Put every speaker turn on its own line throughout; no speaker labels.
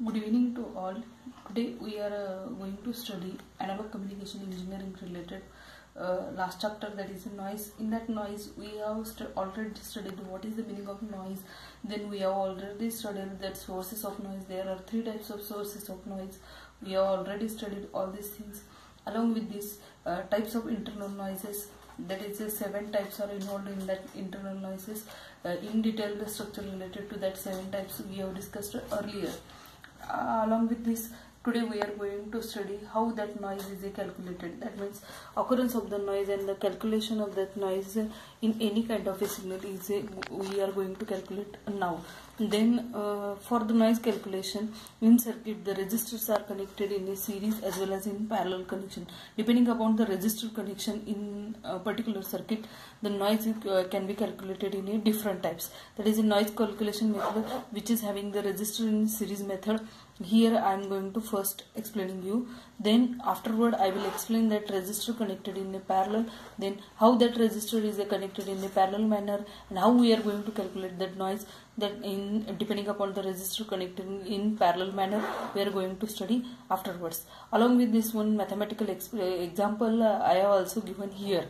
Good evening to all. Today we are going to study analog communication engineering related last chapter, that is noise. In that noise we have already studied what is the meaning of noise. Then we have already studied that sources of noise. There are three types of sources of noise. We have already studied all these things. Along with these types of internal noises, that is 7 types are involved in that internal noises. In detail the structure related to that 7 types we have discussed earlier. Along with this, today we are going to study how that noise is calculated. That means occurrence of the noise and the calculation of that noise in any kind of a signal is we are going to calculate now. Then for the noise calculation in circuit, the resistors are connected in a series as well as in parallel connection. Depending upon the resistor connection in a particular circuit, the noise can be calculated in a different types. That is a noise calculation method which is having the resistor in series method. Here I am going to first explaining you, then afterward I will explain that resistor connected in a parallel, then how that resistor is connected in a parallel manner, and how we are going to calculate that noise that in depending upon the resistor connected in parallel manner we are going to study afterwards. Along with this one mathematical example I have also given here.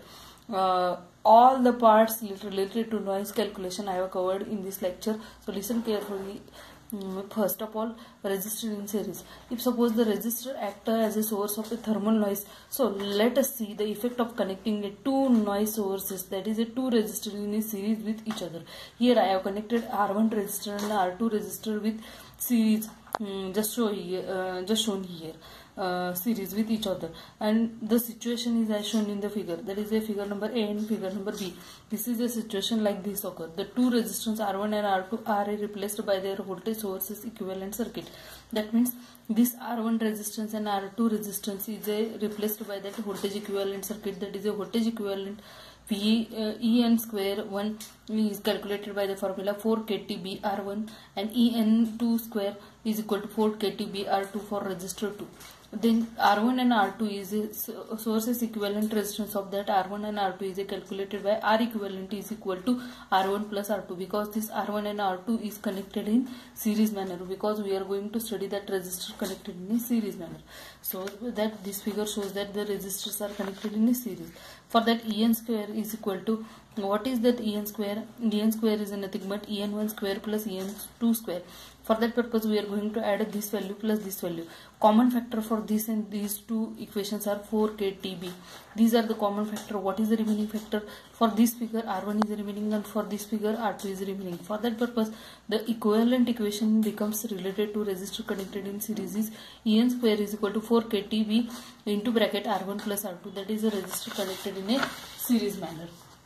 All the parts related to noise calculation I have covered in this lecture, so listen carefully. First of all, resistor in series. If suppose the resistor acts as a source of a thermal noise, so let us see the effect of connecting a two noise sources, that is a two resistor in a series with each other. Here I have connected R1 resistor and R2 resistor with series, just shown here. Series with each other, and the situation is as shown in the figure, that is a figure number A and figure number B. This is a situation like this occur. The two resistors R1 and R2 are replaced by their voltage sources equivalent circuit. That means this R1 resistance and R2 resistance is replaced by that voltage equivalent circuit, that is a voltage equivalent En square 1 is calculated by the formula 4 kT BR1 and En2 square is equal to 4 kT BR2 for resistor 2. Then R1 and R2 is sources equivalent resistance of that R1 and R2 is calculated by R equivalent is equal to R1 plus R2, because this R1 and R2 is connected in series manner, because we are going to study that resistor connected in a series manner. So that this figure shows that the resistors are connected in a series. For that En square is equal to, what is that En square? En square is nothing but En1 square plus En2 square. For that purpose we are going to add this value plus this value. Common factor for this and these two equations are 4 kTb. These are the common factor. What is the remaining factor? For this figure R1 is remaining and for this figure R2 is remaining. For that purpose the equivalent equation becomes related to resistor connected in series is En square is equal to 4 kTb into bracket R1 plus R2, that is a resistor connected in a series manner.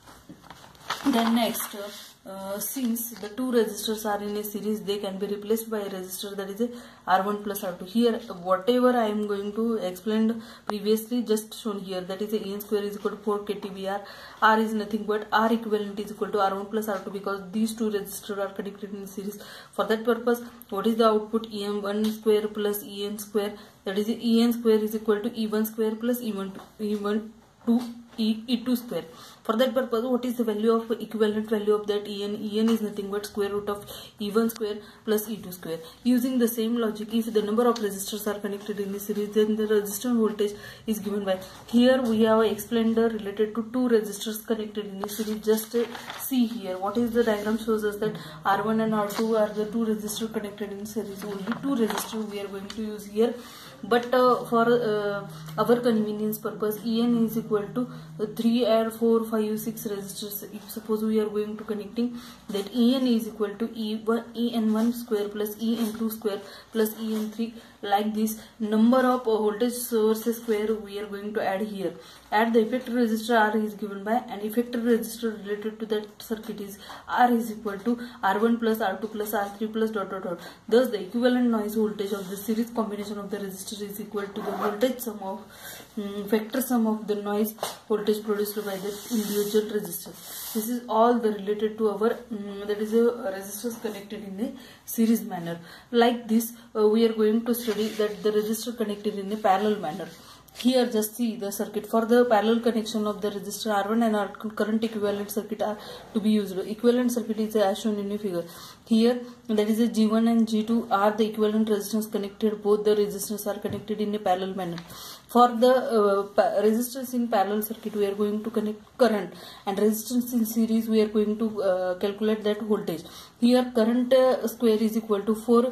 Then next, since the two resistors are in a series, they can be replaced by a resistor, that is a R1 plus R2. Here whatever I am going to explain previously just shown here, that is a En square is equal to 4 kTb. R is nothing but R equivalent is equal to R1 plus R2, because these two resistors are connected in series. For that purpose what is the output? En1 square plus En square, that is En square is equal to E1 square plus E2 square. For that purpose what is the value of equivalent value of that En? En is nothing but square root of E1 square plus E2 square. Using the same logic, if the number of resistors are connected in a series, then the resistor voltage is given by, here we have explained related to two resistors connected in a series. Just see here what is the diagram shows us that R1 and R2 are the two resistors connected in series. Only two resistors we are going to use here, but for our convenience purpose En is equal to 3 or 4, 5, 6 resistors. If suppose we are going to connecting, that En is equal to En1 square plus En2 square plus En3, like this number of voltage sources square we are going to add here. Add the effector resistor R is given by, and effector resistor related to that circuit is R is equal to R1 plus R2 plus R3 plus ... Thus the equivalent noise voltage of the series combination of the resistor is equal to the voltage sum of factor sum of the noise voltage produced by the individual resistor. This is all the related to our that is resistors connected in a series manner. Like this we are going to study that the resistor connected in a parallel manner. Here just see the circuit. For the parallel connection of the resistor R1 and R current equivalent circuit are to be used. Equivalent circuit is as shown in a figure. Here that is a G1 and G2 are the equivalent resistance connected. Both the resistors are connected in a parallel manner. For the resistors in parallel circuit we are going to connect current, and resistance in series we are going to calculate that voltage. Here current square is equal to 4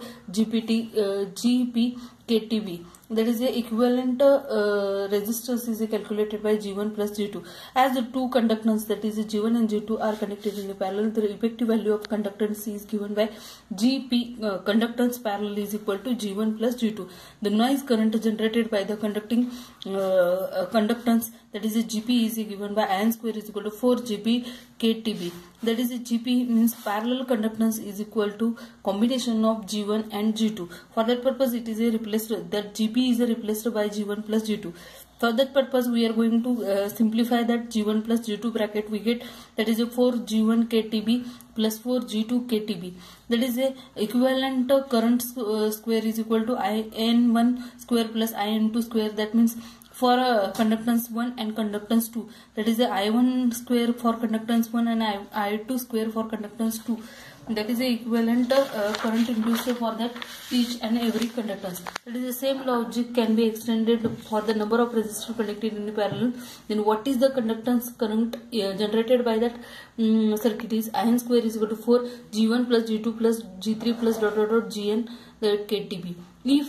GP KTB. That is the equivalent resistance is calculated by G1 plus G2. As the two conductance, that is G1 and G2 are connected in a parallel, the effective value of conductance is given by GP conductance parallel is equal to G1 plus G2. The noise current generated by the conducting conductance, that is GP, is given by ion square is equal to 4 GP KTB. That is GP means parallel conductance is equal to combination of G1 and G2. For that purpose it is a replaced, that GP is replaced by G1 plus G2. For that purpose we are going to simplify that G1 plus G2 bracket we get, that is a 4 G1 KTB plus 4 G2 KTB. That is a equivalent current square is equal to IN1 square plus IN2 square. That means for conductance 1 and conductance 2, that is a I1 square for conductance 1 and I2 square for conductance 2. That is the equivalent current induced for that each and every conductance. That is the same logic can be extended for the number of resistors connected in parallel. Then what is the conductance current generated by that circuit is ion square is equal to 4 G1 plus G2 plus G3 plus dot dot dot Gn KTB. If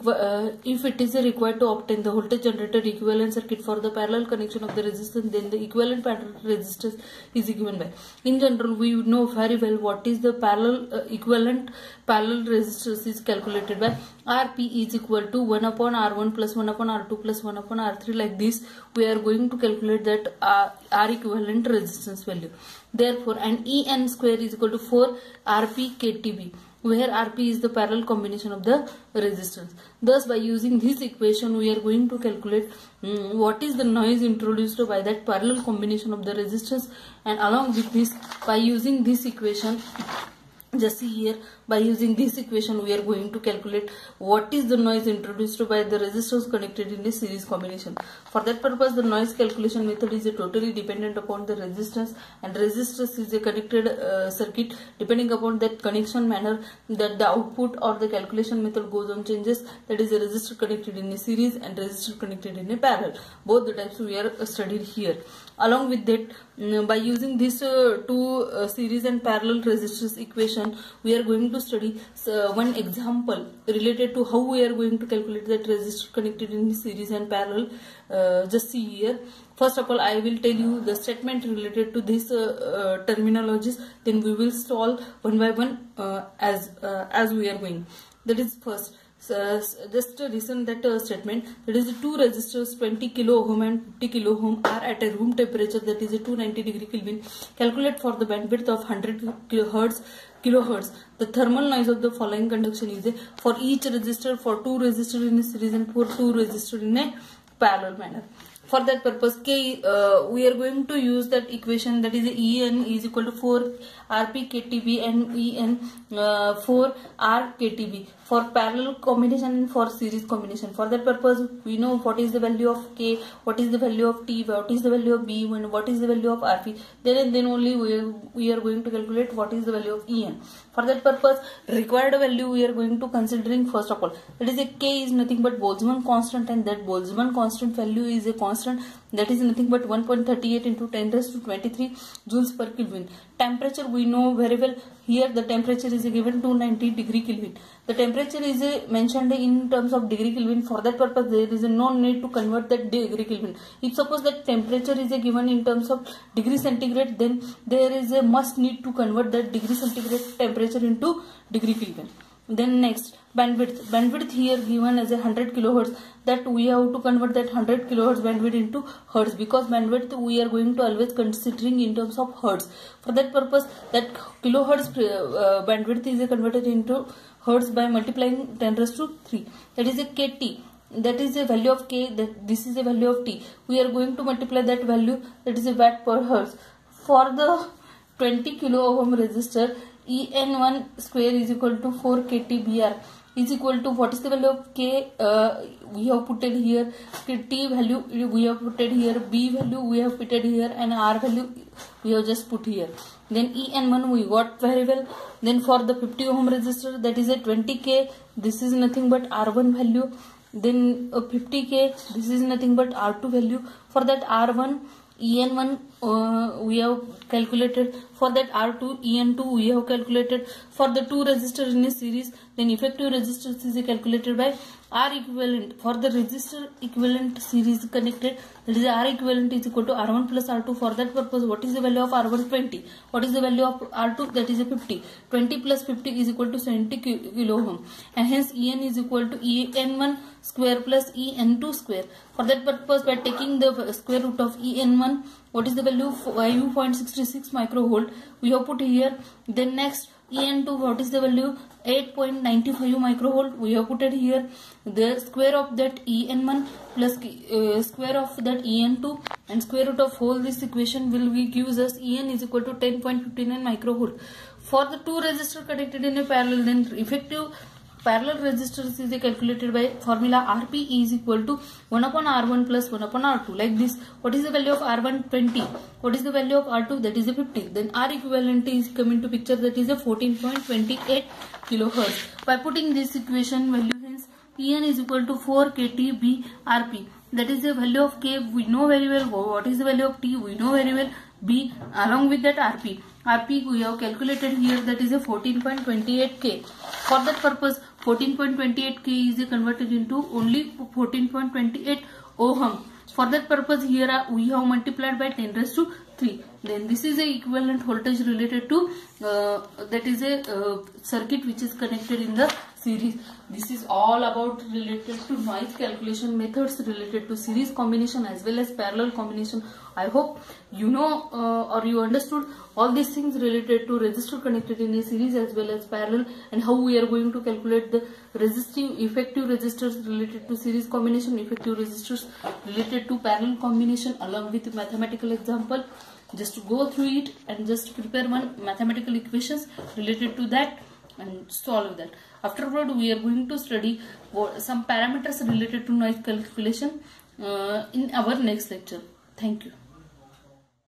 it is required to obtain the voltage generated equivalent circuit for the parallel connection of the resistance, then the equivalent parallel resistance is given by. In general, we know very well what is the parallel equivalent parallel resistance is calculated by Rp is equal to 1 upon R1 plus 1 upon R2 plus 1 upon R3. Like this, we are going to calculate that R equivalent resistance value. Therefore, an En square is equal to 4 Rp KTB, where Rp is the parallel combination of the resistance. Thus, by using this equation, we are going to calculate what is the noise introduced by that parallel combination of the resistance, and along with this, by using this equation, just see here, by using this equation we are going to calculate what is the noise introduced by the resistors connected in a series combination. For that purpose, the noise calculation method is totally dependent upon the resistance, and resistance is a connected circuit. Depending upon that connection manner, that the output or the calculation method goes on changes. That is a resistor connected in a series and resistor connected in a parallel. Both the types we are studied here. Along with that, by using this two series and parallel resistors equation, we are going to study one example related to how we are going to calculate that resistor connected in series and parallel. Just see here. First of all, I will tell you the statement related to this terminologies. Then we will solve one by one as we are going. That is first. Just listen that statement. That is two resistors 20 kilo ohm and 50 kilo ohm are at a room temperature, that is a 290 degree Kelvin. Calculate for the bandwidth of 100 kilohertz. The thermal noise of the following conduction is for each resistor, for two resistors in a series and for two resistors in a parallel manner. For that purpose, we are going to use that equation, that is En is equal to 4 Rp KTB and En 4 R KTB for parallel combination and for series combination. For that purpose, we know what is the value of K, what is the value of T, what is the value of B, and what is the value of Rp. Then only we are going to calculate what is the value of En. For that purpose, required value we are going to considering first of all. That is a K is nothing but Boltzmann constant, and that Boltzmann constant value is a constant that is nothing but 1.38 into 10 raised to 23 joules per Kelvin. Temperature we know very well. Here the temperature is given 290 degree Kelvin. The temperature is mentioned in terms of degree Kelvin. For that purpose, there is no need to convert that degree Kelvin. If suppose that temperature is given in terms of degree centigrade, then there is a must need to convert that degree centigrade temperature into degree Kelvin. Then next, bandwidth here given as 100 kilohertz, that we have to convert that 100 kilohertz bandwidth into hertz, because bandwidth we are going to always considering in terms of hertz. For that purpose, that kilohertz bandwidth is converted into hertz by multiplying 10 raised to 3. That is a KT. That is a value of K, that this is a value of T. We are going to multiply that value, that is a watt per hertz. For the 20 kilo ohm resistor, En1 square is equal to 4 kTbr is equal to, what is the value of K? We have put it here. T value we have put it here. B value we have put it here, and R value we have just put here. Then En1 we got very well. Then for the 50 ohm resistor, that is a 20K. This is nothing but R1 value. Then 50K. This is nothing but R2 value. For that R1, En1 we have calculated. For that R2, En2 we have calculated. For the two resistors in a series, then effective resistance is calculated by R equivalent. For the resistor equivalent series connected, that is R equivalent is equal to R1 plus R2. For that purpose, what is the value of R1? 20. What is the value of R2? That is a 50. 20 plus 50 is equal to 70 kilo ohm, and hence En is equal to En1 square plus En2 square. For that purpose, by taking the square root of En1, what is the value? 5.66 microvolt we have put here. Then next, En2, what is the value? 8.95 microvolt we have put it here. The square of that En1 plus square of that En2 and square root of whole this equation will gives us En is equal to 10.59 microvolt. For the two resistors connected in a parallel, then effective parallel resistance is calculated by formula Rp is equal to 1 upon R1 plus 1 upon R2, like this. What is the value of R1? 20. What is the value of R2? That is a 50. Then R equivalent is coming to picture, that is a 14.28 kilohertz. By putting this equation value, hence En is equal to 4 kTb Rp. That is the value of K we know very well. What is the value of T we know very well. B along with that Rp. Rp we have calculated here, that is a 14.28 K. For that purpose, 14.28 K is converted into only 14.28 ohm. For that purpose, here we have multiplied by 10 raised to 3. Then this is a equivalent voltage related to that is a circuit which is connected in the series. This is all about related to noise calculation methods related to series combination as well as parallel combination. I hope you know or you understood all these things related to resistor connected in a series as well as parallel, and how we are going to calculate the resistive effective resistors related to series combination, effective resistors related to parallel combination, along with mathematical example. Just go through it and just prepare one mathematical equations related to that and solve that. Afterward, we are going to study some parameters related to noise calculation in our next lecture. Thank you.